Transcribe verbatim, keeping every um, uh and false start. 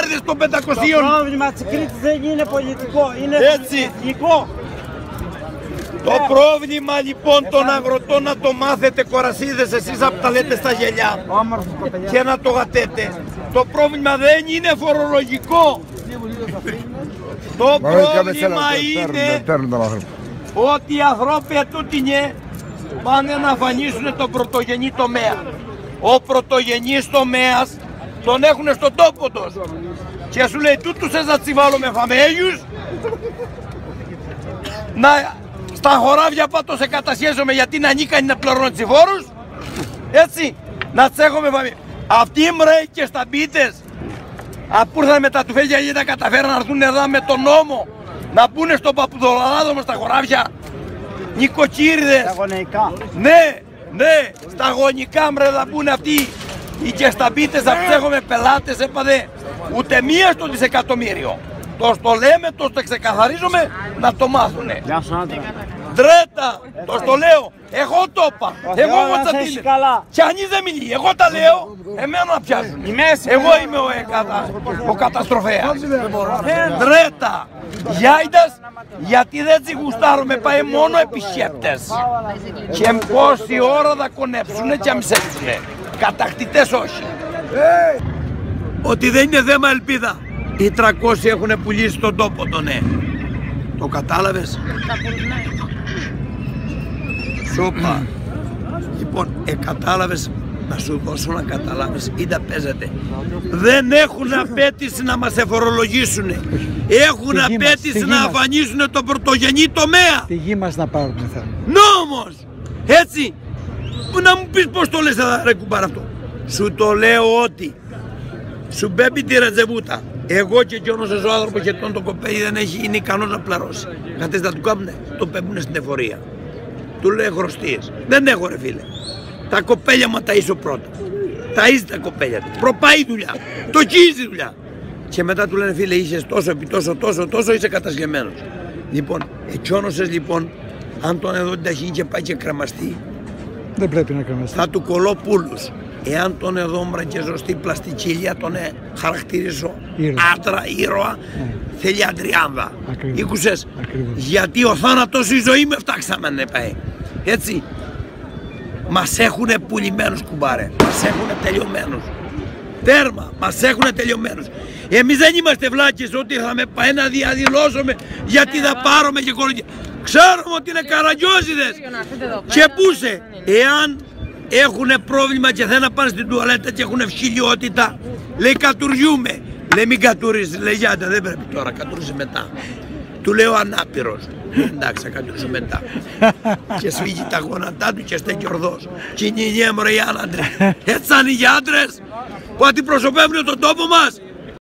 χιλιάδες των πεντακοσίων. Το πρόβλημα της Κρήτης δεν είναι πολιτικό, είναι εθνικό. Το πρόβλημα λοιπόν των αγροτών να το μάθετε, κορασίδες, εσείς απ' τα λέτε στα γελιά και να το γατέτε. Το πρόβλημα δεν είναι φορολογικό. Το πρόβλημα είναι ότι οι ανθρώποι ετούτινε πάνε να αφανίσουν τον πρωτογενή τομέα. Ο πρωτογενής τομέας τον έχουν στον τόπο τους. Και σου λέει τούτους θες να τσιβάλω με φαμέλιους, να στα χωράβια πάτω σε κατασχέζομαι γιατί είναι ανίκανοι να πληρώνουν τσιφόρους, έτσι, να τσέχομαι φαμέλιους. Αυτοί μρέοι και σταμπίτες, που ήρθαν με τα τουφέλια γιατί τα καταφέραν να έρθουν εδώ με τον νόμο, να μπουν στο παπουδολαδάδομο στα χωράβια, νοικοκύριδες. Στα γονεϊκά. Ναι, ναι, στα γονικά μρε θα μπουν αυτοί οι κεσταμπίτες, θα ψέχουμε πελάτες, έπαδε ούτε μία στο δισεκατομμύριο. Το στο λέμε, το στο ξεκαθαρίζουμε, να το μάθουνε. Γεια σου άντρα. Ντρέτα, το στο λέω, εγώ το είπα, εγώ Θεός εγώ να θα σε την... έχει καλά. Κανείς δεν μιλεί, εγώ τα λέω, εμένα να πιάσουν. Εγώ είμαι ο, ε, κατα... ο καταστροφέας. Ντρέτα, γιάιντας, γιατί δεν τσι γουστάρουμε, πάει μόνο επισκέπτες. Και πόση ώρα θα κονέψουνε και αμυσέψουνε. Κατακτητές όχι. Ότι δεν είναι θέμα ελπίδα. Οι τριακόσιοι έχουν πουλήσει τον τόπο τον ναι. Το κατάλαβες? Σόπα. Λοιπόν, ε, κατάλαβες, να σου δώσω να καταλάβεις ή να παίζετε. Δεν έχουν απέτηση να μας εφορολογήσουν. Έχουν απέτηση να αφανίσουν τον πρωτογενή τομέα. Τη γη μας να πάρουν θα. Νόμος! Έτσι! Να μου πεις πώς το λες εδώ ρε κουμπάρα αυτό. Σου το λέω ότι σου μπέμπει τη ρετζεβούτα. Εγώ και εκείνος ο άνθρωπος και τον το κοπέλι δεν έχει, είναι ικανός να πληρώσει. Κατές να του κάνουνε, το πέμπουνε στην εφορία. Του λέει χρωστίες. Δεν έχω ρε φίλε. Τα κοπέλια μου ταΐσω πρώτα. Ταΐζει τα κοπέλια του. Προπάει δουλειά. Το κίζει δουλειά. Και μετά του λένε φίλε είσαι τόσο επί τόσο τόσο τόσο είσαι κατασχεμένος. Λοιπόν, εκείνος λοιπόν, αν τον εδώ την ταχύνει και πάει και κρεμαστεί, δεν πρέπει να κρεμαστεί. Θα του κολλώ πούλους. Εάν τον εδώμρα και ζωστή πλαστικίλια τον ε, χαρακτηρίσω άντρα, ήρωα, ναι. Θέλει αντριάνδα. Ήκουσες, γιατί ο θάνατος η ζωή με φτάξαμε να πάει. Έτσι, μας έχουνε πουλημένους κουμπάρε, μας έχουνε τελειωμένους. Τέρμα, μας έχουνε τελειωμένους. Εμείς δεν είμαστε βλάκες ότι θα με πάει να διαδηλώσουμε γιατί θα πάρουμε και κολοκιά. Ξέρουμε ότι είναι καραγκιόζιδες. Και πούσε, εάν έχουνε πρόβλημα και θέλουν να πάνε στην τουαλέτα και έχουν ευκυλιότητα, λέει κατουριούμε. Λέει μην κατουρίζεις, λέει γιάντα δεν πρέπει τώρα, κατουρίζει μετά. Του λέω ανάπηρος. Εντάξει, θα κατουρίσω μετά. Και σφίγγει τα γόνατά του και στέκει ορθός. Και είναι οι άντρες. Έτσι είναι οι άντρες που αντιπροσωπεύουν τον τόπο μας.